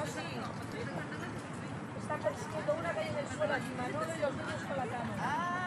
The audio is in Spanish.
Está persiguiendo una que hay en el suelo aquí, Manolo y los niños con la cámara.